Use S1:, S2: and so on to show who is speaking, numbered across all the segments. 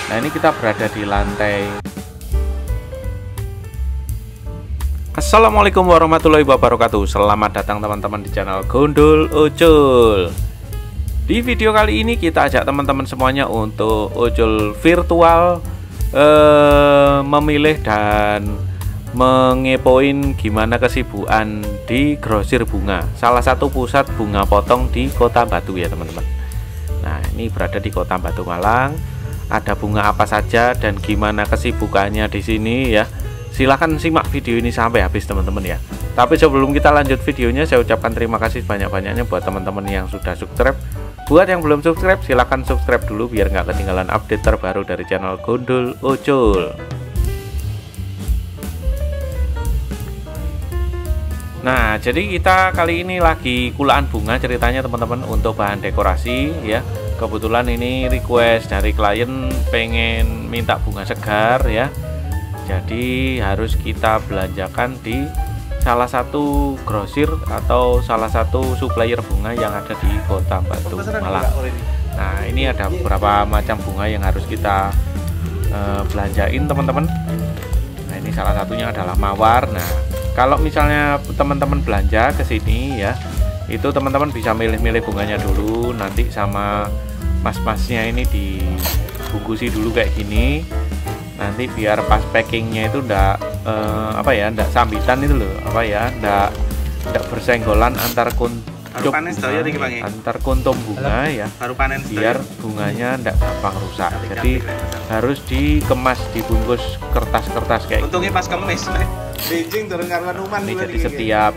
S1: Nah, ini kita berada di lantai. Assalamualaikum warahmatullahi wabarakatuh. Selamat datang teman-teman di channel Gundul Ucul. Di video kali ini kita ajak teman-teman semuanya untuk ucul virtual, memilih dan mengepoin gimana kesibukan di grosir bunga, salah satu pusat bunga potong di Kota Batu ya teman-teman. Nah, ini berada di Kota Batu Malang. Ada bunga apa saja dan gimana kesibukannya di sini ya. Silahkan simak video ini sampai habis teman-teman ya. Tapi sebelum kita lanjut videonya, saya ucapkan terima kasih banyak-banyaknya buat teman-teman yang sudah subscribe. Buat yang belum subscribe, silahkan subscribe dulu biar nggak ketinggalan update terbaru dari channel Gundul Ucul. Nah, jadi kita kali ini lagi kulaan bunga ceritanya teman-teman untuk bahan dekorasi ya. Kebetulan ini request dari klien pengen minta bunga segar ya. Jadi harus kita belanjakan di salah satu grosir atau salah satu supplier bunga yang ada di Kota Batu Malang. Nah, ini ada beberapa macam bunga yang harus kita belanjain teman-teman. Nah, ini salah satunya adalah mawar. Nah, kalau misalnya teman-teman belanja ke sini ya, itu teman-teman bisa milih-milih bunganya dulu, nanti sama mas-masnya ini dibungkusi dulu kayak gini. Nanti biar pas packingnya itu ndak ndak sambitan itu loh, ndak bersenggolan antar kuntum bunga ya, biar bunganya ndak gampang rusak. Jadi harus dikemas, dibungkus kertas-kertas kayak
S2: untungnya pas kemis
S1: ini. Jadi setiap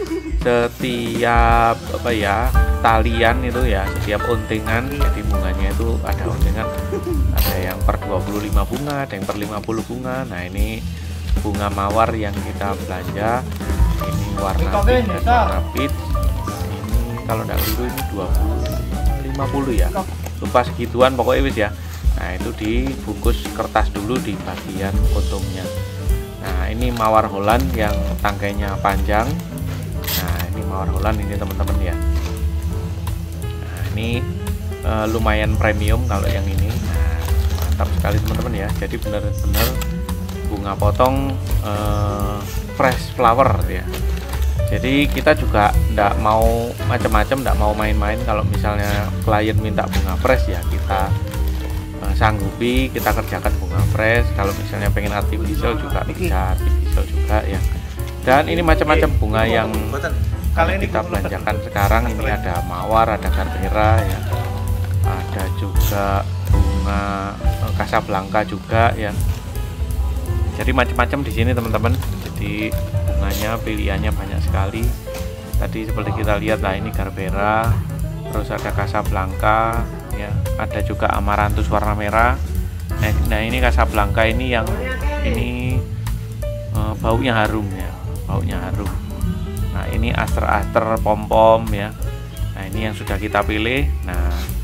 S1: talian itu ya, setiap untingan, jadi bunganya itu ada untingan, ada yang per 25 bunga, ada yang per 50 bunga. Nah, ini bunga mawar yang kita belanja, ini warna pink dan warna peach. Ini kalau tidak biru ini 20 50 ya, lupa segituan pokoknya wis ya. Nah, itu dibungkus kertas dulu di bagian untungnya. Nah, ini mawar Holland yang tangkainya panjang. Nah, ini mawar Holland ini teman-teman ya. Nah, ini lumayan premium kalau yang ini. Nah, mantap sekali teman-teman ya. Jadi benar-benar bunga potong fresh flower ya. Jadi kita juga ndak mau macam-macam, ndak mau main-main. Kalau misalnya klien minta bunga fresh ya kita sanggupi, kita kerjakan bunga fresh. Kalau misalnya pengen artificial juga bisa artificial juga ya. Dan ini macam-macam bunga yang kita belanjakan sekarang. Ini ada mawar, ada gardenia ya, ada juga bunga Casablanca juga ya. Jadi macam-macam di sini teman-teman. Jadi bunganya pilihannya banyak sekali. Tadi seperti kita lihat lah, ini gardenia, terus ada Casablanca ya, ada juga amaranthus warna merah. Nah, ini Casablanca ini yang ini baunya harum ya, baunya harum. Nah, ini aster-aster pom-pom ya. Nah, ini yang sudah kita pilih. Nah,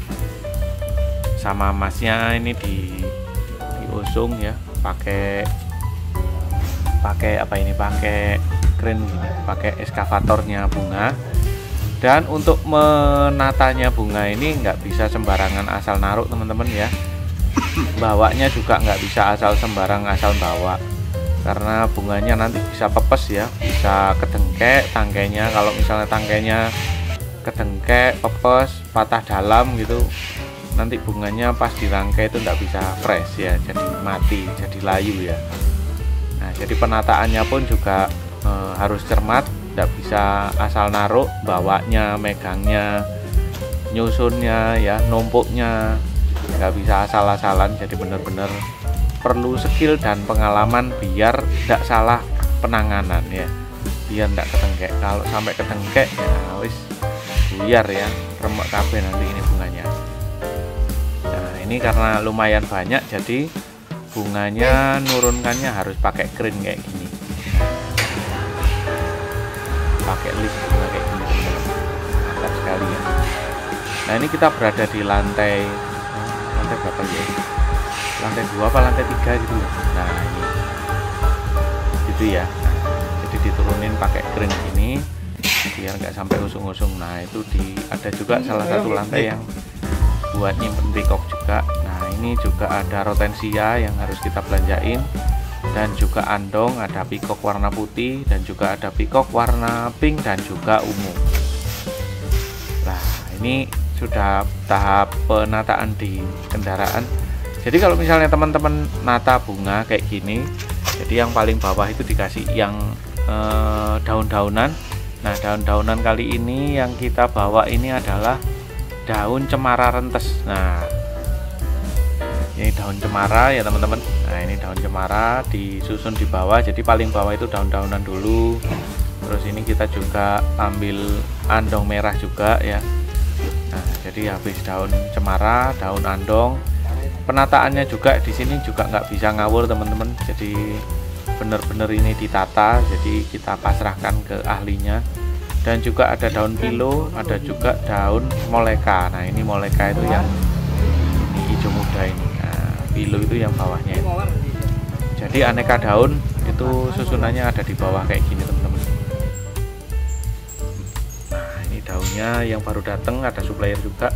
S1: sama masnya ini diusung ya, pakai crane gini, pakai eskavatornya bunga. Dan untuk menatanya bunga ini nggak bisa sembarangan asal naruh teman-teman ya. Bawanya juga nggak bisa asal asal bawa, karena bunganya nanti bisa pepes ya, bisa kedengkek tangkainya. Kalau misalnya tangkainya kedengkek, pepes, patah dalam gitu, nanti bunganya pas dirangkai itu nggak bisa fresh ya, jadi mati, jadi layu ya. Nah, jadi penataannya pun juga harus cermat, nggak bisa asal naruh, bawanya, megangnya, nyusunnya ya, numpuknya nggak bisa asal-asalan. Jadi benar-benar perlu skill dan pengalaman biar tidak salah penanganan ya, biar tidak ketengkek. Kalau sampai ketengkek ya wis buyar ya, remek kabeh nanti ini bunganya. Nah, ini karena lumayan banyak, jadi bunganya nurunkannya harus pakai crane kayak gini, pakai lift bunga kayak gini, mantap sekali ya. Nah, ini kita berada di lantai berapa ya? Lantai 2 apa lantai 3 gitu. Nah, ini gitu ya. Nah, jadi diturunin pakai crane gini biar nggak sampai usung-usung. Nah, itu ada juga salah satu lantai yang buat nyimpen peacock juga. Nah, ini ini juga ada rotensia yang harus kita belanjain, dan juga andong, ada pikok warna putih dan juga ada pikok warna pink dan juga ungu. Nah, ini sudah tahap penataan di kendaraan. Jadi kalau misalnya teman-teman nata bunga kayak gini, jadi yang paling bawah itu dikasih yang daun-daunan. Nah, daun-daunan kali ini yang kita bawa ini adalah daun cemara rentes. Nah, ini daun cemara ya teman-teman. Nah, ini daun cemara disusun di bawah, jadi paling bawah itu daun-daunan dulu. Terus ini kita juga ambil andong merah juga ya. Nah, jadi habis daun cemara, daun andong, penataannya juga di sini juga nggak bisa ngawur teman-teman. Jadi benar-benar ini ditata, jadi kita pasrahkan ke ahlinya. Dan juga ada daun pilo, ada juga daun moleka. Nah, ini moleka itu yang ini hijau muda ini. Nah, pilo itu yang bawahnya ini. Jadi aneka daun itu susunannya ada di bawah kayak gini teman-teman. Nah, ini daunnya yang baru datang, ada supplier juga.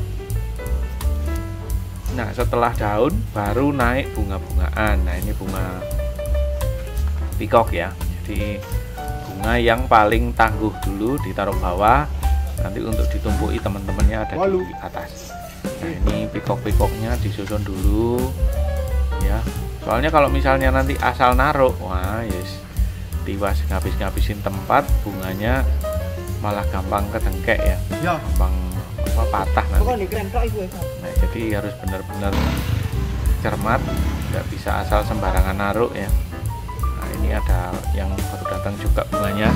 S1: Nah, setelah daun baru naik bunga-bungaan. Nah, ini bunga pikok ya. Jadi bunga yang paling tangguh dulu ditaruh bawah, nanti untuk ditumpuki teman-temannya ada di atas. Nah, ini pikok-pikoknya disusun dulu ya. Soalnya kalau misalnya nanti asal naruh, wah yes, tiwas ngabis-ngabisin tempat, bunganya malah gampang kedengkek ya, gampang patah nanti. Nah, jadi harus benar-benar cermat, nggak bisa asal sembarangan naruh ya. Nah, ini ada yang baru datang juga bunganya.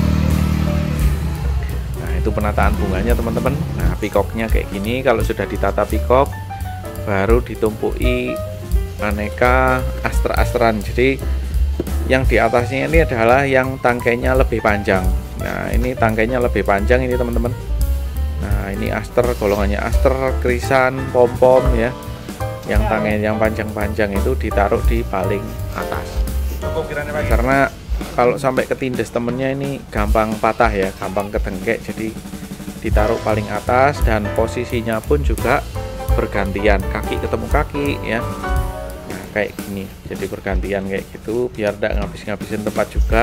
S1: Nah, itu penataan bunganya teman-teman. Nah, pikoknya kayak gini. Kalau sudah ditata pikok, baru ditumpuki aneka aster-asteran. Jadi yang di atasnya ini adalah yang tangkainya lebih panjang. Nah, ini tangkainya lebih panjang ini teman-teman. Nah, ini aster, golongannya aster, krisan, pom-pom ya. Yang tangkai yang panjang-panjang itu ditaruh di paling atas. Karena kalau sampai ketindes temennya ini gampang patah ya, gampang kedengkek. Jadi ditaruh paling atas, dan posisinya pun juga bergantian, kaki ketemu kaki ya. Nah, kayak gini, jadi bergantian kayak gitu biar tidak ngabis-ngabisin tempat juga.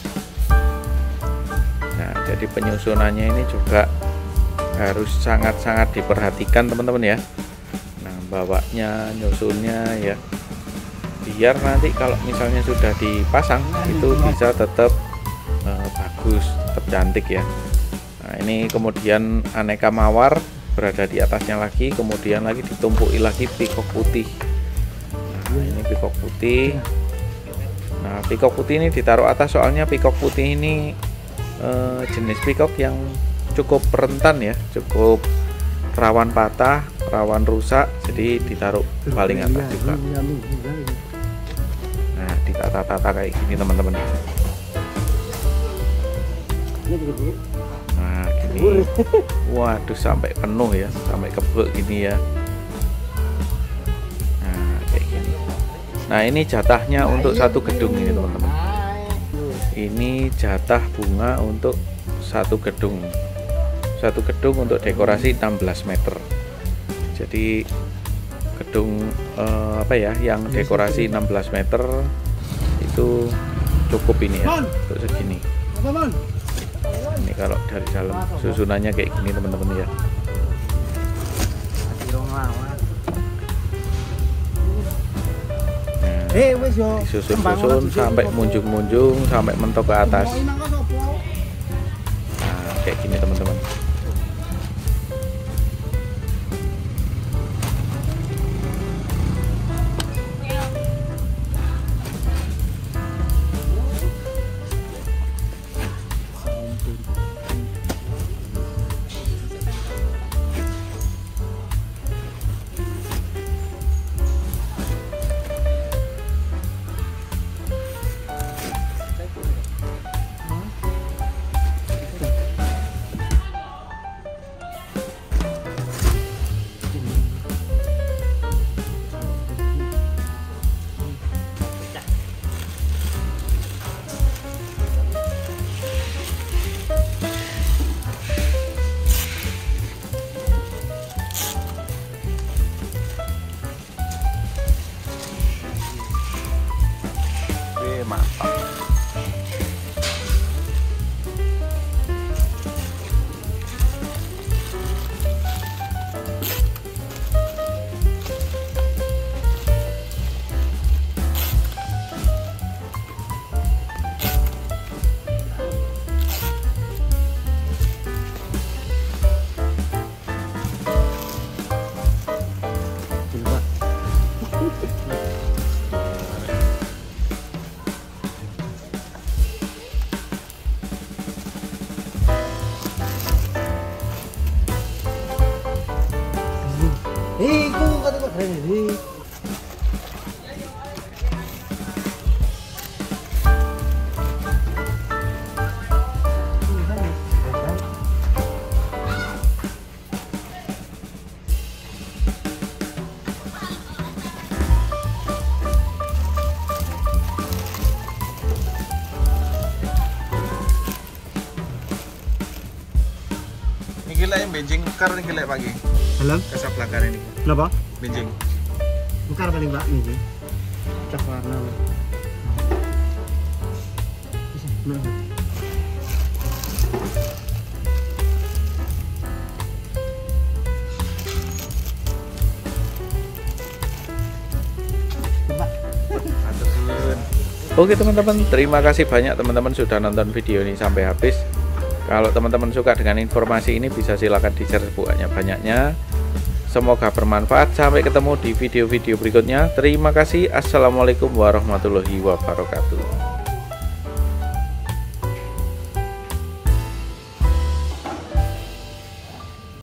S1: Nah, jadi penyusunannya ini juga harus sangat-sangat diperhatikan teman-teman ya. Nah, bawanya, nyusunnya ya, biar nanti kalau misalnya sudah dipasang itu bisa tetap bagus, tetap cantik ya. Nah, ini kemudian aneka mawar berada di atasnya lagi, kemudian lagi ditumpuki lagi pikok putih. Nah, ini pikok putih. Nah, pikok putih ini ditaruh atas, soalnya pikok putih ini jenis pikok yang cukup rentan ya, cukup rawan patah, rawan rusak, jadi ditaruh paling atas juga. Nah, ditata-tata kayak gini teman-teman. Nah, gini. Waduh, sampai penuh ya, sampai kebek gini ya. Nah, kayak gini. Nah, ini jatahnya untuk satu gedung ini teman-teman. Ini jatah bunga untuk satu gedung. Satu gedung untuk dekorasi 16 meter. Jadi gedung apa ya, yang dekorasi 16 meter itu cukup ini ya, untuk segini. Ini kalau dari dalam susunannya kayak gini teman-teman ya. Nah, disusun-susun sampai munjung-munjung, sampai mentok ke atas. Nah, kayak gini teman-teman.
S2: Iku kata keren ini.
S3: Gila yang benjing kar ini gila pagi.
S2: Halo?
S3: Kasablanca ini.
S2: Kenapa?
S3: Benjing.
S2: Bukan paling mbak ini. Cak warna.
S1: Oke teman-teman, terima kasih banyak teman-teman sudah nonton video ini sampai habis. Kalau teman-teman suka dengan informasi ini bisa silahkan di-share sebanyak-banyaknya. Semoga bermanfaat. Sampai ketemu di video-video berikutnya. Terima kasih. Assalamualaikum warahmatullahi wabarakatuh.